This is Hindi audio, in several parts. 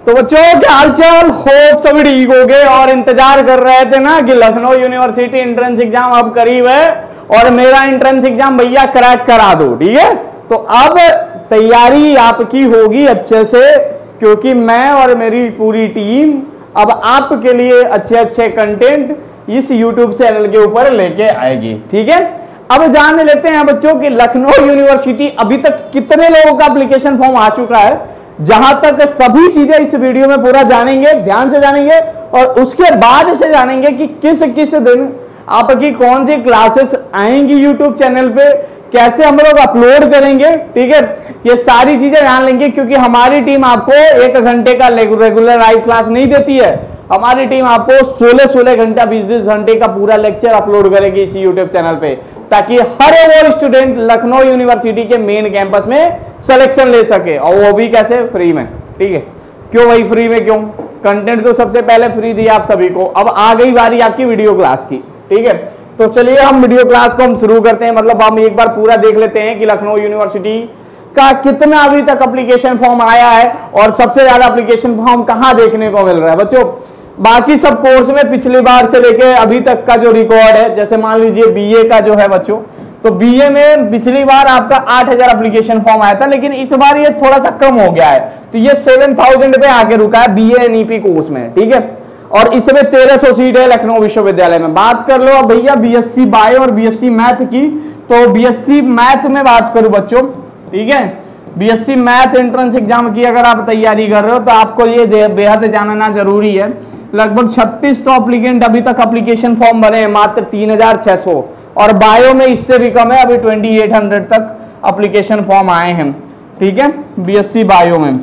तो बच्चों क्या हालचाल, होप सभी ठीक हो गए और इंतजार कर रहे थे ना कि लखनऊ यूनिवर्सिटी एंट्रेंस एग्जाम अब करीब है और मेरा एंट्रेंस एग्जाम भैया क्रैक करा दो। ठीक है, तो अब तैयारी आपकी होगी अच्छे से, क्योंकि मैं और मेरी पूरी टीम अब आपके लिए अच्छे अच्छे कंटेंट इस YouTube चैनल के ऊपर लेके आएगी। ठीक है, अब जान लेते हैं बच्चों कि लखनऊ यूनिवर्सिटी अभी तक कितने लोगों का एप्लीकेशन फॉर्म आ चुका है। जहां तक सभी चीजें इस वीडियो में पूरा जानेंगे, ध्यान से जानेंगे और उसके बाद इसे जानेंगे कि किस किस दिन आपकी कौन सी क्लासेस आएंगी यूट्यूब चैनल पे, कैसे हम लोग अपलोड करेंगे। ठीक है, ये सारी चीजें जान लेंगे, क्योंकि हमारी टीम आपको 1 घंटे का रेगुलर लाइव क्लास नहीं देती है। हमारी टीम आपको 16 घंटा 20 घंटे का पूरा लेक्चर अपलोड करेगी इसी यूट्यूब चैनल पे, ताकि हर वो स्टूडेंट लखनऊ यूनिवर्सिटी के मेन कैंपस में सिलेक्शन ले सके, और वो भी कैसे, फ्री में। ठीक है, क्यों भाई फ्री में, क्यों? कंटेंट तो सबसे पहले फ्री दिया आप सभी को, अब आ गई बारी आपकी वीडियो क्लास की। ठीक है, तो चलिए हम वीडियो क्लास को हम शुरू करते हैं। मतलब हम एक बार पूरा देख लेते हैं कि लखनऊ यूनिवर्सिटी का कितना अभी तक एप्लीकेशन फॉर्म आया है और सबसे ज्यादा एप्लीकेशन फॉर्म कहां देखने को मिल रहा है। बच्चों बाकी सब कोर्स में पिछली बार से लेके अभी तक का जो रिकॉर्ड है, जैसे मान लीजिए बीए का जो है बच्चों, तो बीए में पिछली बार आपका 8000 एप्लीकेशन फॉर्म आया था, लेकिन इस बार ये थोड़ा सा कम हो गया है, तो ये 7000 पे आके रुका है बीए एनईपी कोर्स में। ठीक है, और इसमें 1300 सीट है लखनऊ विश्वविद्यालय में। बात कर लो अब भैया बीएससी बायो और बीएससी मैथ की, तो बीएससी मैथ में बात करूं बच्चों, ठीक है, बीएससी मैथ एंट्रेंस एग्जाम की अगर आप तैयारी कर रहे हो तो आपको ये बेहद जानना जरूरी है। लगभग 3600 एप्लीकेंट अभी तक एप्लीकेशन फॉर्म भरे हैं, मात्र 3600, और बायो में इससे भी कम है, अभी 2800 तक एप्लीकेशन फॉर्म आए हैं। ठीक है, बीएससी बायो में।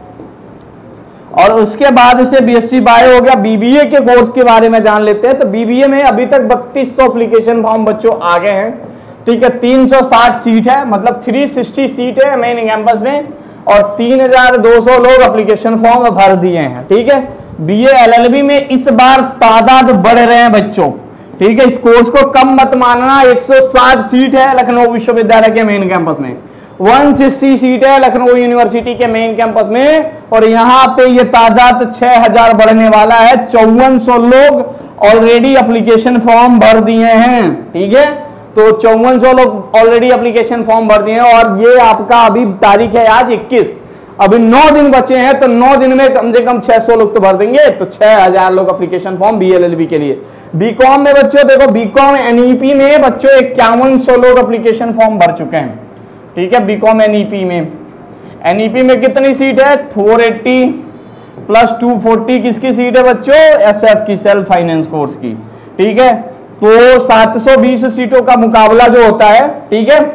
और उसके बाद से बीएससी बायो हो गया। बीबीए के कोर्स के बारे में जान लेते हैं, तो बीबीए में अभी तक 3200 एप्लीकेशन फॉर्म बच्चों आ गए हैं। ठीक है, 360 सीट है, मतलब 360 सीट है मेन कैंपस में, और 3200 लोग एप्लीकेशन फॉर्म भर दिए हैं। ठीक है, बीए एलएलबी में इस बार तादाद बढ़ रहे हैं बच्चों। ठीक है, इस कोर्स को कम मत मानना, 160 सीट है लखनऊ विश्वविद्यालय के मेन कैंपस में, 160 सीट है लखनऊ यूनिवर्सिटी के मेन कैंपस में, और यहाँ पे ये तादाद 6000 बढ़ने वाला है। 5400 लोग ऑलरेडी एप्लीकेशन फॉर्म भर दिए हैं। ठीक है, तो 5400 लोग ऑलरेडी एप्लीकेशन फॉर्म भर दिए हैं, और ये आपका अभी तारीख है आज 21, अभी 9 दिन बचे हैं, तो 9 दिन में कम से कम 600 लोग तो भर देंगे, तो 6000 लोग एप्लीकेशन फॉर्म बीएलएलबी के लिए। बीकॉम में बच्चों देखो, बीकॉम एनईपी में बच्चों 5100 लोग एप्लीकेशन फॉर्म भर चुके हैं। ठीक है, बीकॉम एनईपी में, एनईपी में कितनी सीट है, 480 प्लस 240 किसकी सीट है बच्चों, एसएफ की, सेल्फ फाइनेंस कोर्स की। ठीक है, तो 720 सीटों का मुकाबला जो होता है। ठीक है,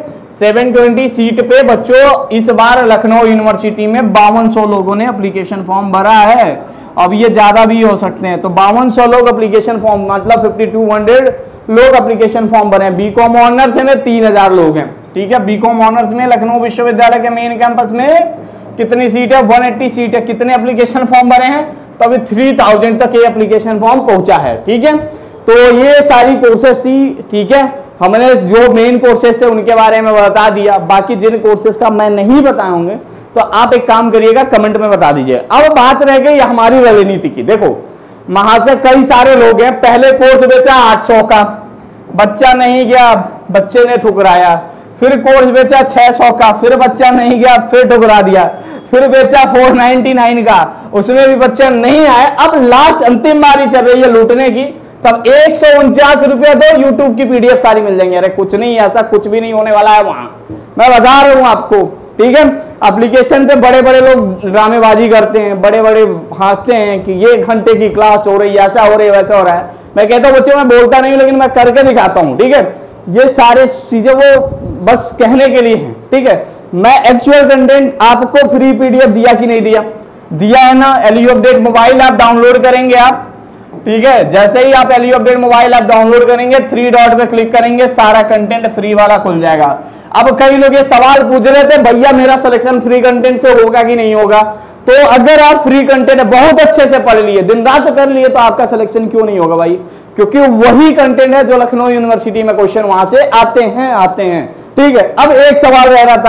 720 सीट पे बच्चों इस बार लखनऊ यूनिवर्सिटी में 5200 लोगों ने एप्लीकेशन फॉर्म भरा है। अब ये ज्यादा भी हो सकते हैं, तो 5200 लोग एप्लीकेशन फॉर्म, मतलब 5200 लोग एप्लीकेशन फॉर्म भरे हैं। बीकॉम ऑनर्स में 3000 लोग हैं। ठीक है, बीकॉम ऑनर्स में लखनऊ विश्वविद्यालय के मेन कैंपस में कितनी सीट है, 180 सीट है। कितने एप्लीकेशन फॉर्म भरे हैं, तो अभी 3000 तक ये एप्लीकेशन फॉर्म पहुंचा है। ठीक है, तो ये सारी कोर्सेज थी। ठीक है, हमने जो मेन कोर्सेज थे उनके बारे में बता दिया, बाकी जिन कोर्सेज का मैं नहीं बताऊंगे तो आप एक काम करिएगा, कमेंट में बता दीजिए। अब बात रह गई हमारी रणनीति की। देखो वहां से कई सारे लोग हैं, पहले कोर्स बेचा 800 का, बच्चा नहीं गया, बच्चे ने ठुकराया, फिर कोर्स बेचा 600 का, फिर बच्चा नहीं गया, फिर ठुकरा दिया, फिर बेचा 499 का, उसमें भी बच्चा नहीं आया। अब लास्ट अंतिम बारी चल रही है लूटने की, तब 149 रुपया दो, यूट्यूब की पीडीएफ सारी मिल जाएंगे। अरे कुछ नहीं, ऐसा कुछ भी नहीं होने वाला है वहां, मैं बता रहा हूं आपको। ठीक है, एप्लीकेशन पे बड़े बड़े लोग ड्रामेबाजी करते हैं, बड़े बड़े भागते हैं कि ये 1 घंटे की क्लास हो रही है, ऐसा हो रही है, वैसा हो रहा है। मैं कहता हूं बच्चों, मैं बोलता नहीं हूं, लेकिन मैं करके दिखाता हूं। ठीक है, ये सारे चीजें वो बस कहने के लिए हैं। ठीक है, मैं एक्चुअल कंटेंट आपको फ्री पीडीएफ दिया कि नहीं दिया, दिया है ना। LU update mobile app download करेंगे आप। ठीक है, जैसे ही आप LU update mobile app download करेंगे, 3 डॉट पे क्लिक करेंगे, सारा कंटेंट फ्री वाला खुल जाएगा। अब कई लोग ये सवाल पूछ रहे थे, भैया मेरा सिलेक्शन फ्री कंटेंट से होगा कि नहीं होगा। तो अगर आप फ्री कंटेंट बहुत अच्छे से पढ़ लिए, दिन रात कर लिए, तो आपका सिलेक्शन क्यों नहीं होगा भाई, क्योंकि वही कंटेंट है जो लखनऊ यूनिवर्सिटी में क्वेश्चन वहां से आते हैं। ठीक है, अब एक सवाल रह रहा था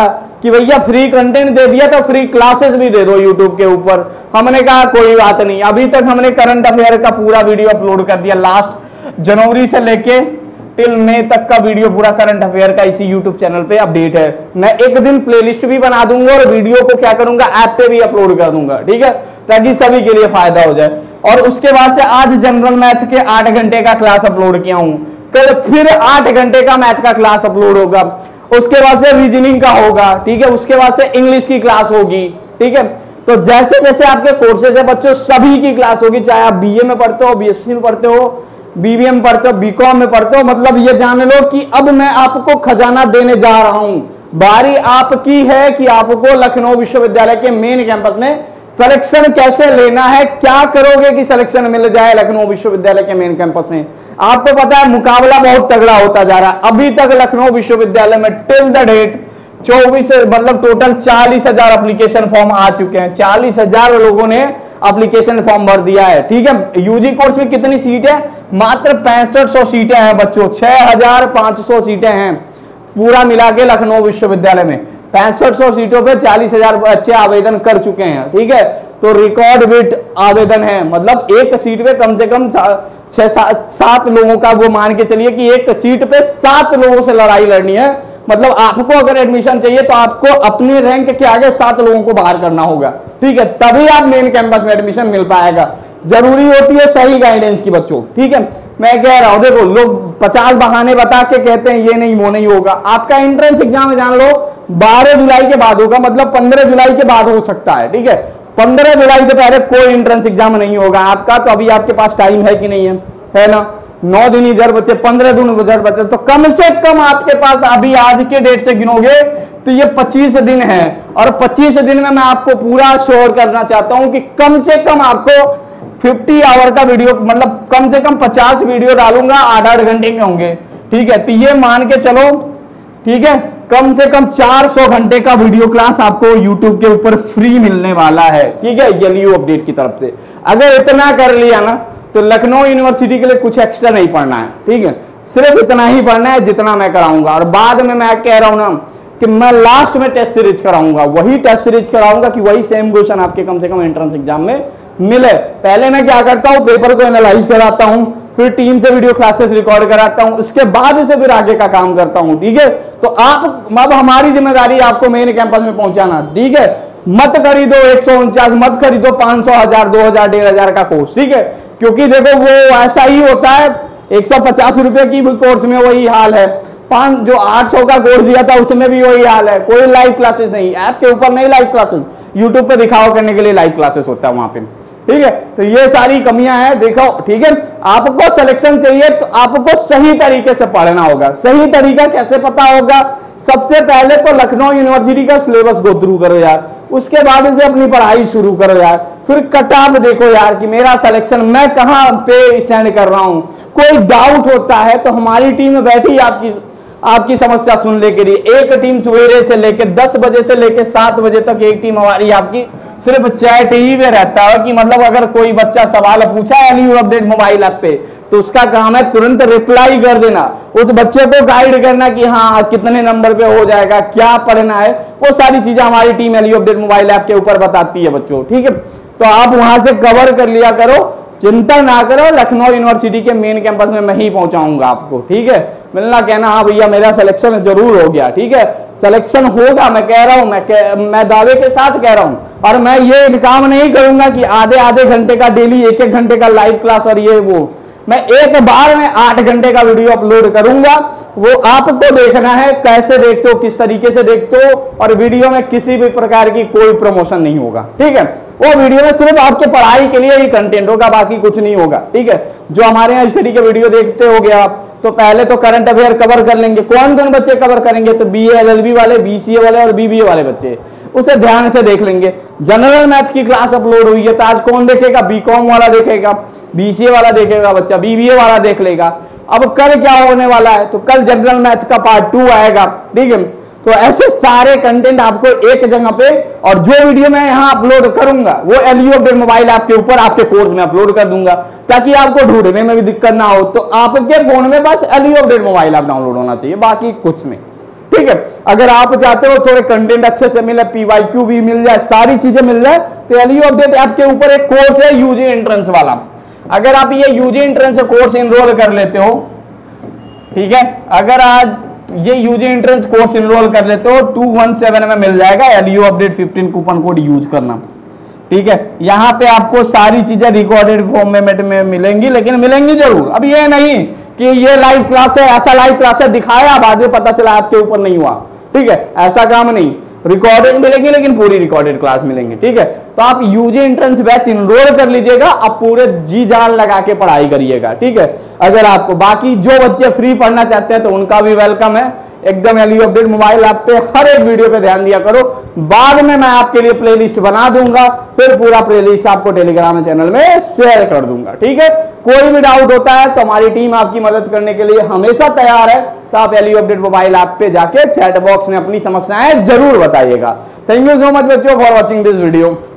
कि भैया फ्री कंटेंट दे दिया तो फ्री क्लासेस भी दे दो यूट्यूब के ऊपर। हमने कहा कोई बात नहीं, अभी तक हमने करंट अफेयर का पूरा वीडियो अपलोड कर दिया, लास्ट जनवरी से लेके टिल मई तक का वीडियो पूरा करंट अफेयर का इसी यूट्यूब चैनल पे अपडेट है। मैं एक दिन प्लेलिस्ट भी बना दूंगा और वीडियो को क्या करूंगा ऐप पे भी अपलोड कर दूंगा, ठीक है, ताकि सभी के लिए फायदा हो जाए। और उसके बाद से आज जनरल मैथ के 8 घंटे का क्लास अपलोड किया हूं, कल फिर 8 घंटे का मैथ का क्लास अपलोड होगा, उसके बाद से रीजनिंग का होगा, ठीक है, उसके बाद से इंग्लिश की क्लास होगी, ठीक है। तो जैसे जैसे आपके कोर्सेज है बच्चों सभी की क्लास होगी, चाहे आप बीए में पढ़ते हो, बीएससी में पढ़ते हो, बीबीएम पढ़ते हो, बीकॉम में पढ़ते हो, मतलब ये जान लो कि अब मैं आपको खजाना देने जा रहा हूं। बारी आपकी है कि आपको लखनऊ विश्वविद्यालय के मेन कैंपस में सिलेक्शन कैसे लेना है, क्या करोगे कि सिलेक्शन मिल जाए लखनऊ विश्वविद्यालय के मेन कैंपस में। आपको पता है मुकाबला बहुत तगड़ा होता जा रहा है। अभी तक लखनऊ विश्वविद्यालय में टिल द डेट 24 मतलब टोटल 40,000 एप्लीकेशन फॉर्म आ चुके हैं, 40,000 लोगों ने एप्लीकेशन फॉर्म भर दिया है, ठीक है। यूजी कोर्स में कितनी सीट है, मात्र 6500 सीटें हैं बच्चों, 6500 सीटें हैं पूरा मिला के लखनऊ विश्वविद्यालय में। 6500 सीटों पे 40,000 बच्चे आवेदन कर चुके हैं, ठीक है। तो रिकॉर्ड बिट आवेदन है, मतलब एक सीट पे कम से कम 6-7 लोगों का, वो मान के चलिए कि एक सीट पे 7 लोगों से लड़ाई लड़नी है। मतलब आपको अगर एडमिशन चाहिए तो आपको अपने रैंक के आगे 7 लोगों को बाहर करना होगा, ठीक है, तभी आप मेन कैंपस में एडमिशन मिल पाएगा। जरूरी होती है सही गाइडेंस की बच्चों, ठीक है। मैं कह रहा हूं, देखो लोग 50 बहाने बता के कहते हैं ये नहीं वो नहीं होगा। आपका एंट्रेंस एग्जाम जान लो 12 जुलाई के बाद होगा, मतलब 15 जुलाई के बाद हो सकता है, ठीक है। 15 जुलाई से पहले कोई एंट्रेंस एग्जाम नहीं होगा आपका, तो अभी आपके पास टाइम है कि नहीं है ना। 9 दिन इधर बचे, 15 दिन उधर बचे, तो कम से कम आपके पास अभी आज के डेट से गिनोगे तो ये 25 दिन है। और 25 दिन में मैं आपको पूरा श्योर करना चाहता हूं कि कम से कम आपको 50 आवर का वीडियो, मतलब कम से कम 50 वीडियो डालूंगा, 8-8 घंटे के होंगे, ठीक है। तो ये मान के चलो, ठीक है, कम से कम 400 घंटे का वीडियो क्लास आपको YouTube के ऊपर फ्री मिलने वाला है, ठीक है, एलयू अपडेट की तरफ से। अगर इतना कर लिया ना तो लखनऊ यूनिवर्सिटी के लिए कुछ एक्स्ट्रा नहीं पढ़ना है, ठीक है, सिर्फ इतना ही पढ़ना है जितना मैं कराऊंगा। और बाद में मैं कह रहा हूं ना कि मैं लास्ट में टेस्ट सीरीज कराऊंगा, वही टेस्ट सीरीज कराऊंगा कि वही सेम क्वेश्चन आपके कम से कम एंट्रेंस एग्जाम में मिले। पहले मैं क्या करता हूं, पेपर को एनालाइज कराता हूं, फिर टीम से वीडियो क्लासेस रिकॉर्ड कराता हूं, उसके बाद से फिर आगे का काम करता हूं, ठीक है। तो आप, अब हमारी जिम्मेदारी आपको मेन कैंपस में पहुंचाना, ठीक है। मत खरीदो 149, मत खरीदो 500, 1000, 2000, 1500 का कोर्स, ठीक है, क्योंकि देखो वो ऐसा ही होता है। 150 रुपए की कोर्स में वही हाल है, जो 800 का कोर्स दिया था उसमें भी वही हाल है। कोई लाइव क्लासेस नहीं, ऐप के ऊपर नहीं लाइव क्लासेस, यूट्यूब पे दिखाओ करने के लिए लाइव क्लासेस होता है वहां पे, ठीक है। तो ये सारी कमियां हैं, देखो, ठीक है। आपको सिलेक्शन चाहिए तो आपको सही तरीके से पढ़ना होगा। सही तरीका कैसे पता होगा, सबसे पहले तो लखनऊ यूनिवर्सिटी का सिलेबस गो थ्रू करो यार, उसके बाद से अपनी पढ़ाई शुरू करो यार, फिर कट ऑफ देखो यार कि मेरा सिलेक्शन मैं कहां पे स्टैंड कर रहा हूं। कोई डाउट होता है तो हमारी टीम बैठी आपकी समस्या सुनने के लिए। एक टीम सवेरे से लेकर 10 बजे से लेकर 7 बजे तक एक टीम हमारी आपकी सिर्फ चैट ही में रहता है कि मतलब अगर कोई बच्चा सवाल पूछा है एलयू अपडेट मोबाइल ऐप पे तो उसका काम है तुरंत रिप्लाई कर देना, उस बच्चे को गाइड करना कि हाँ कितने नंबर पे हो जाएगा, क्या पढ़ना है, वो सारी चीजें हमारी team LU update mobile app के ऊपर बताती है बच्चों, ठीक है। तो आप वहां से कवर कर लिया करो, चिंता ना करो, लखनऊ यूनिवर्सिटी के मेन कैंपस में मैं ही पहुंचाऊंगा आपको, ठीक है। मिलना कहना हाँ भैया मेरा सिलेक्शन जरूर हो गया, ठीक है, सिलेक्शन होगा, मैं कह रहा हूं, मैं दावे के साथ कह रहा हूं। और मैं ये काम नहीं करूंगा कि आधे घंटे का डेली 1-1 घंटे का लाइव क्लास और ये वो, मैं एक बार में 8 घंटे का वीडियो अपलोड करूंगा। वो आपको देखना है कैसे देखते हो, किस तरीके से देखते हो, और वीडियो में किसी भी प्रकार की कोई प्रमोशन नहीं होगा, ठीक है। वो वीडियो में सिर्फ आपके पढ़ाई के लिए ही कंटेंट होगा, बाकी कुछ नहीं होगा, ठीक है। जो हमारे यहाँ स्टडी के वीडियो देखते हो गया आप, तो पहले तो करंट अफेयर कवर कर लेंगे। कौन कौन बच्चे कवर करेंगे, तो बीए एलएलबी वाले, बीसीए वाले और बीबीए वाले बच्चे, उसे ध्यान से देख लेंगे। जनरल मैथ की क्लास अपलोड हुई है तो आज कौन देखेगा, बीकॉम वाला देखेगा, बीसीए वाला देखेगा बच्चा, बीबीए वाला देख लेगा। अब कल क्या होने वाला है, तो कल जनरल मैथ का पार्ट 2 आएगा, ठीक है। तो ऐसे सारे कंटेंट आपको एक जगह पे, और जो वीडियो मैं यहाँ अपलोड करूंगा वो एलयू अपडेट मोबाइल ऐप के ऊपर आपके कोर्स में अपलोड कर दूंगा, ताकि आपको ढूंढने में भी दिक्कत ना हो। तो आपके फोन में बस LU update mobile app download होना चाहिए, बाकी कुछ में, ठीक है। अगर आप चाहते हो थोड़े कंटेंट अच्छे से मिले, PYQ भी मिल जाए, सारी चीजें मिल जाए, तो एलयू अपडेट ऐप के ऊपर एक कोर्स है यूजी एंट्रेंस वाला। अगर आप ये यूजी एंट्रेंस कोर्स इनरोल कर लेते हो, ठीक है, अगर आज ये यूजी एंट्रेंस कोर्स इनरोल कर लेते हो 217 में मिल जाएगा LU update 15 coupon code use करना, ठीक है। यहां पे आपको सारी चीजें रिकॉर्डेड फॉर्मेट में मिलेंगी, लेकिन मिलेंगी जरूर। अब ये नहीं कि ये लाइव क्लास है, ऐसा लाइव क्लास है दिखाया, बाद में पता चला आपके ऊपर नहीं हुआ, ठीक है, ऐसा काम नहीं। रिकॉर्डेड मिलेंगी, लेकिन पूरी रिकॉर्डेड क्लास मिलेंगी, ठीक है। तो आप यूजी एंट्रेंस बैच इनरोल कर लीजिएगा, आप पूरे जी जान लगा के पढ़ाई करिएगा, ठीक है। अगर आपको बाकी जो बच्चे फ्री पढ़ना चाहते हैं तो उनका भी वेलकम है, एकदम एलयू अपडेट मोबाइल ऐप पे हर एक वीडियो पे ध्यान दिया करो। बाद में मैं आपके लिए प्लेलिस्ट बना दूंगा, फिर पूरा प्लेलिस्ट आपको टेलीग्राम चैनल में शेयर कर दूंगा, ठीक है। कोई भी डाउट होता है तो हमारी टीम आपकी मदद करने के लिए हमेशा तैयार है। तो आप एलयू अपडेट मोबाइल ऐप पे जाके चैट बॉक्स में अपनी समस्याएं जरूर बताइएगा। थैंक यू सो मच बच्चों फॉर वॉचिंग दिस वीडियो।